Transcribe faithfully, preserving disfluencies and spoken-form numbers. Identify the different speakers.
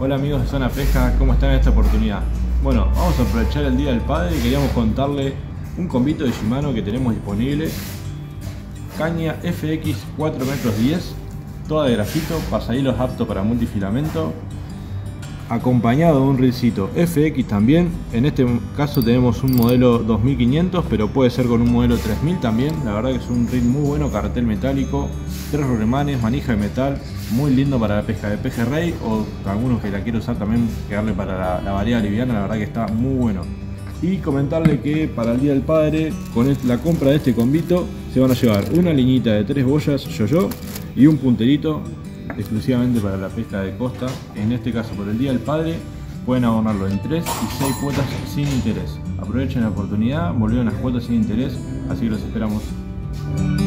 Speaker 1: Hola amigos de Zona Pesca, ¿cómo están en esta oportunidad? Bueno, vamos a aprovechar el Día del Padre y queríamos contarle un combito de Shimano que tenemos disponible. Caña F X cuatro metros diez, toda de grafito, pasahilos apto para multifilamento, acompañado de un reelcito F X también. En este caso tenemos un modelo dos mil quinientos, pero puede ser con un modelo tres mil también. La verdad que es un reel muy bueno, cartel metálico, tres remanes, manija de metal, muy lindo para la pesca de pejerrey o algunos que la quieren usar también, quedarle para la, la variedad liviana. La verdad que está muy bueno. Y comentarle que para el Día del Padre, con la compra de este combito, se van a llevar una liñita de tres boyas yo-yo y un punterito exclusivamente para la pesca de costa. En este caso, por el Día del Padre, pueden abonarlo en tres y seis cuotas sin interés. Aprovechen la oportunidad, volvieron las cuotas sin interés, así que los esperamos.